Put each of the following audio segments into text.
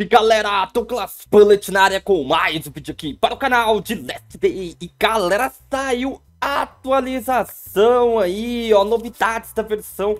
Salve galera, Douglas Bullet na área com mais um vídeo aqui para o canal de Let's Day. E galera, saiu atualização aí, ó, novidades da versão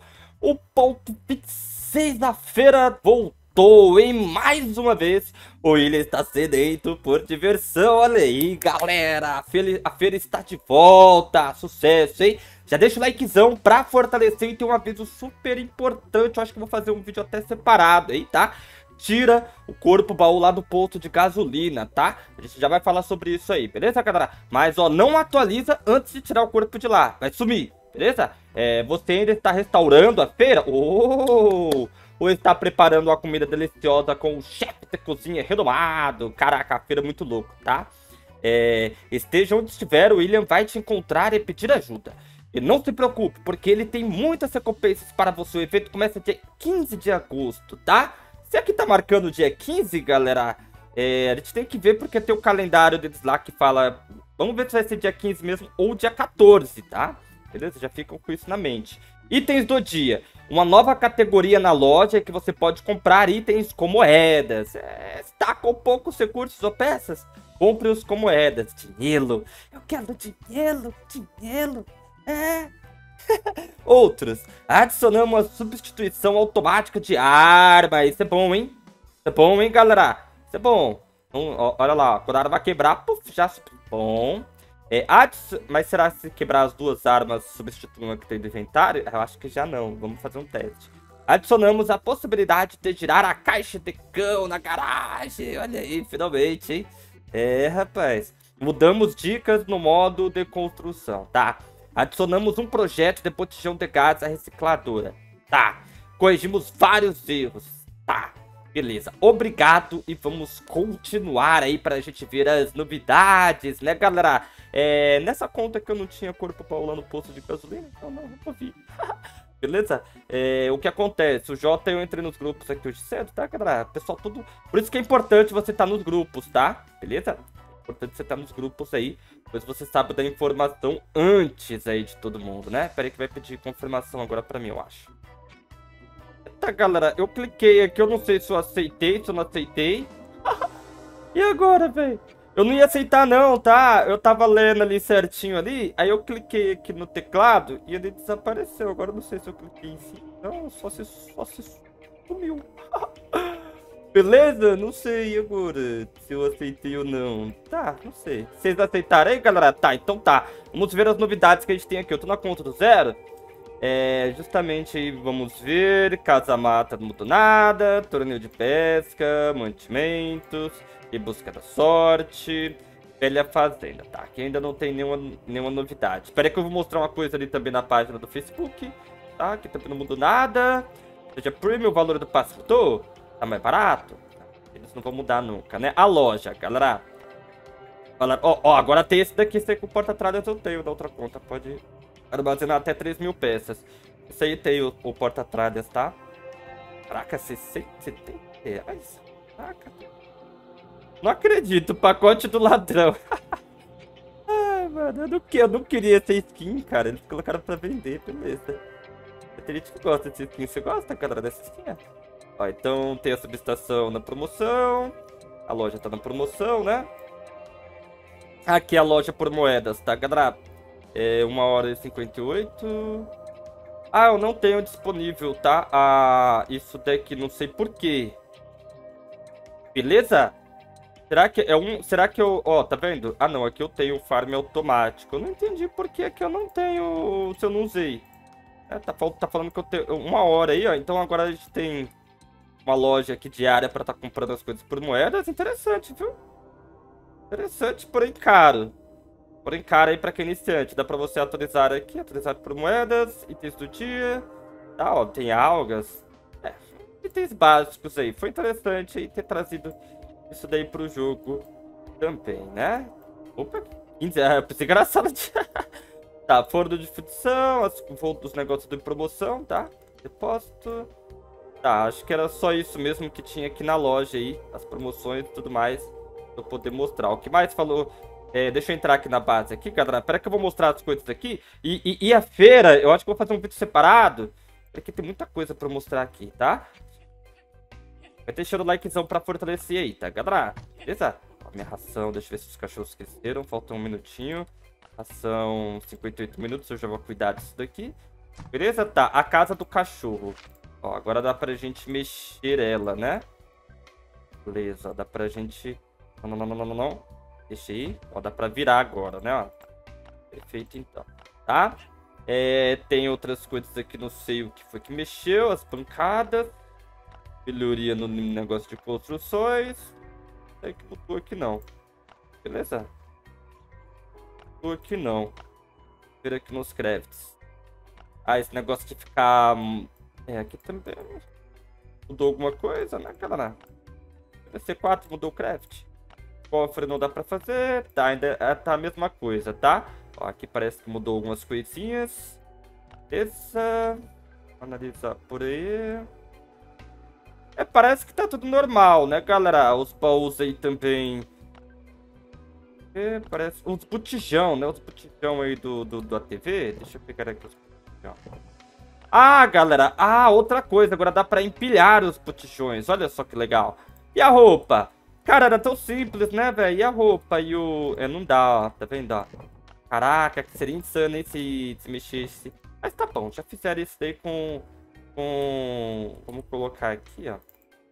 1.26 da feira voltou, hein, mais uma vez. O William está sedento por diversão, olha aí galera, a feira está de volta, sucesso, hein. Já deixa o likezão pra fortalecer e tem um aviso super importante, eu acho que vou fazer um vídeo até separado aí, tá? Tira o corpo baú lá do posto de gasolina, tá? A gente já vai falar sobre isso aí, beleza, galera? Mas, ó, não atualiza antes de tirar o corpo de lá. Vai sumir, beleza? Você ainda está restaurando a feira? Ou está preparando uma comida deliciosa com o chefe de cozinha renomado? Caraca, a feira é muito louco, tá? Esteja onde estiver, o William vai te encontrar e pedir ajuda. E não se preocupe, porque ele tem muitas recompensas para você. O evento começa dia 15 de agosto, tá? Se aqui tá marcando o dia 15, galera, a gente tem que ver porque tem o calendário deles lá que fala... Vamos ver se vai ser dia 15 mesmo ou dia 14, tá? Beleza? Já ficam com isso na mente. Itens do dia. Uma nova categoria na loja que você pode comprar itens com moedas. Está com poucos recursos ou peças? Compre-os com moedas. Dinheiro. Eu quero dinheiro, dinheiro. Outros, adicionamos uma substituição automática de arma. Isso é bom, hein? Isso é bom, hein, galera? Isso é bom. Então, olha lá, quando a arma vai quebrar, puf, já... Bom. Mas será que se quebrar as duas armas substitui uma que tem no inventário? Eu acho que já não. Vamos fazer um teste. Adicionamos a possibilidade de girar a caixa de cão na garagem. Olha aí, finalmente, hein? Rapaz. Mudamos dicas no modo de construção, tá? Adicionamos um projeto de botijão de gás à recicladora. Tá. Corrigimos vários erros. Tá. Beleza. Obrigado e vamos continuar aí pra gente ver as novidades, né, galera? Nessa conta que eu não tinha corpo pra lá no posto de gasolina, então não vi. Beleza? O que acontece? O Jota, eu entrei nos grupos aqui hoje cedo, tá, galera? Pessoal, tudo... Por isso que é importante você estar nos grupos, tá? Beleza? Importante você estar nos grupos aí, pois você sabe da informação antes aí de todo mundo, né? Pera aí que vai pedir confirmação agora pra mim, eu acho. Eita, galera, eu cliquei aqui, eu não sei se eu aceitei, se eu não aceitei. E agora, velho? Eu não ia aceitar não, tá? Eu tava lendo ali certinho ali, aí eu cliquei aqui no teclado e ele desapareceu. Agora eu não sei se eu cliquei em cima. Não, só se sumiu. Beleza? Não sei agora se eu aceitei ou não. Tá, não sei. Vocês aceitaram aí, galera? Tá, então tá. Vamos ver as novidades que a gente tem aqui. Eu tô na conta do zero. Justamente aí, vamos ver. Casa-mata não mudou nada. Torneio de pesca, mantimentos e busca da sorte. Velha fazenda, tá? Aqui ainda não tem nenhuma novidade. Espera aí que eu vou mostrar uma coisa ali também na página do Facebook. Tá? Aqui também não mudou nada. Seja premium, o valor do passe mudou. Tá mais barato? Eles não vão mudar nunca, né? A loja, galera. Ó, agora tem esse daqui, esse aí com porta-tralhas eu tenho da outra conta. Pode armazenar até 3.000 peças. Esse aí tem o porta-tralhas, tá? Caraca, 70 reais? Caraca. Não acredito, pacote do ladrão. Ai, mano, eu não queria essa skin, cara. Eles colocaram pra vender, beleza. Tem gente que gosta dessa skin. Você gosta, galera, dessa skin? Ó, então tem a subestação na promoção. A loja tá na promoção, né? Aqui a loja por moedas, tá, galera? 1h58. Ah, eu não tenho disponível, tá? Isso daqui, não sei por quê. Beleza? Será que eu... Ó, tá vendo? Ah, não, aqui eu tenho farm automático. Eu não entendi por que aqui eu não tenho... Se eu não usei. Tá falando que eu tenho 1 hora aí, ó. Então agora a gente tem... uma loja aqui diária para estar comprando as coisas por moedas. Interessante, viu? Interessante, porém caro. Porém caro aí para quem é iniciante. Dá para você atualizar aqui. Atualizar por moedas. Itens do dia. Tá, ó. Tem algas. Itens básicos aí. Foi interessante aí ter trazido isso daí pro jogo também, né? Opa. 15. Eu pensei que era a sala de... Tá, forno de fundição. Os negócios de promoção, tá? Depósito. Tá, acho que era só isso mesmo que tinha aqui na loja aí, as promoções e tudo mais, pra eu poder mostrar. O que mais falou? Deixa eu entrar aqui na base aqui, galera. Espera que eu vou mostrar as coisas aqui. E a feira, eu acho que eu vou fazer um vídeo separado, porque tem muita coisa pra mostrar aqui, tá? Vai deixando o likezão pra fortalecer aí, tá, galera? Beleza? Ó, minha ração, deixa eu ver se os cachorros cresceram. Falta um minutinho. Ração 58 minutos, eu já vou cuidar disso daqui. Beleza? Tá, a casa do cachorro. Ó, agora dá pra gente mexer ela, né? Beleza, dá pra gente... Não. Deixa aí. Ó, dá pra virar agora, né? Ó. Perfeito, então. Tá? Tem outras coisas aqui, não sei o que foi que mexeu. As pancadas. Melhoria no negócio de construções. Não sei que botou aqui, não. Beleza? Botou aqui, não. Vou ver aqui nos crafts. Ah, esse negócio de ficar... aqui também... Mudou alguma coisa, né, galera? C4 mudou o craft. Cofre não dá pra fazer. Tá, ainda tá a mesma coisa, tá? Ó, aqui parece que mudou algumas coisinhas. Beleza. Analisar por aí. Parece que tá tudo normal, né, galera? Os baús aí também. Parece... Os botijão, né? Os botijão aí da TV. Deixa eu pegar aqui os botijão. Ah, galera. Ah, outra coisa. Agora dá pra empilhar os botijões. Olha só que legal. E a roupa? Cara, era tão simples, né, velho? E a roupa? E o... não dá, ó. Tá vendo, ó? Caraca, que seria insano, hein, se mexesse. Mas tá bom, já fizeram isso daí com... Vamos colocar aqui, ó.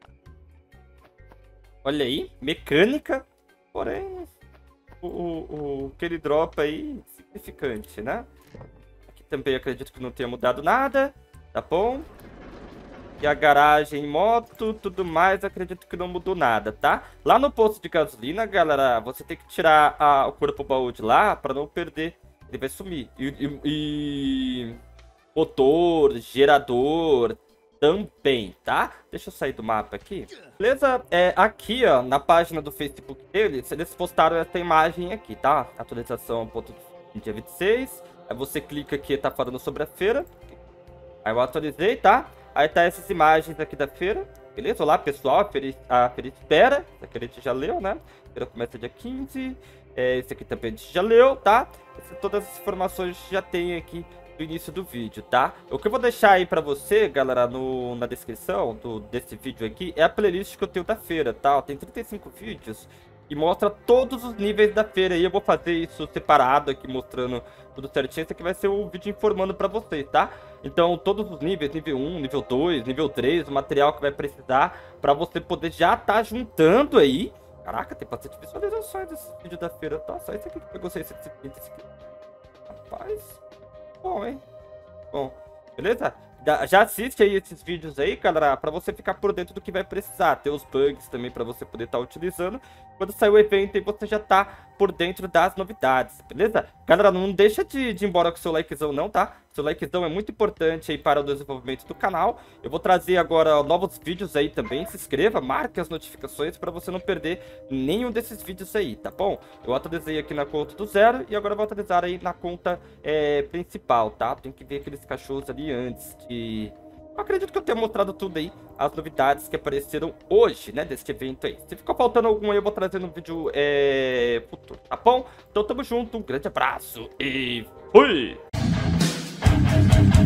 Olha aí, mecânica. Porém, o que ele dropa aí, significante, né? Aqui também acredito que não tenha mudado nada. Tá bom? E a garagem, moto, tudo mais, acredito que não mudou nada, tá? Lá no posto de gasolina, galera, você tem que tirar o corpo baú de lá pra não perder. Ele vai sumir. E motor, gerador também, tá? Deixa eu sair do mapa aqui. Beleza? Aqui, ó, na página do Facebook deles, eles postaram essa imagem aqui, tá? Atualização ponto dia 26. Aí você clica aqui, tá falando sobre a feira. Aí eu atualizei, tá? Aí tá essas imagens aqui da feira. Beleza? Olá, pessoal. A feira espera. Essa aqui a gente já leu, né? A feira começa dia 15. Esse aqui também a gente já leu, tá? Todas as informações já tem aqui no início do vídeo, tá? O que eu vou deixar aí pra você, galera, na descrição desse vídeo aqui, é a playlist que eu tenho da feira, tá? Tem 35 vídeos e mostra todos os níveis da feira. E eu vou fazer isso separado aqui, mostrando tudo certinho. Esse aqui vai ser o vídeo informando pra vocês, tá? Então, todos os níveis, nível 1, nível 2, nível 3, o material que vai precisar pra você poder já tá juntando aí. Caraca, tem bastante visualizações desse vídeo da feira, tá? Só esse aqui que pegou 650, esse aqui. Rapaz, bom, hein? Bom, beleza? Já assiste aí esses vídeos aí, galera, pra você ficar por dentro do que vai precisar. Ter os bugs também pra você poder estar utilizando. Quando sair o evento aí, você já tá por dentro das novidades, beleza? Galera, não deixa de ir embora com o seu likezão não, tá? Seu likezão é muito importante aí para o desenvolvimento do canal. Eu vou trazer agora novos vídeos aí também. Se inscreva, marque as notificações pra você não perder nenhum desses vídeos aí, tá bom? Eu atualizei aqui na conta do 0 e agora eu vou atualizar aí na conta principal, tá? Tem que ver aqueles cachorros ali antes de... Eu acredito que eu tenha mostrado tudo aí, as novidades que apareceram hoje, né, deste evento aí. Se ficou faltando algum aí, eu vou trazer no vídeo futuro, tá bom? Então tamo junto, um grande abraço e fui!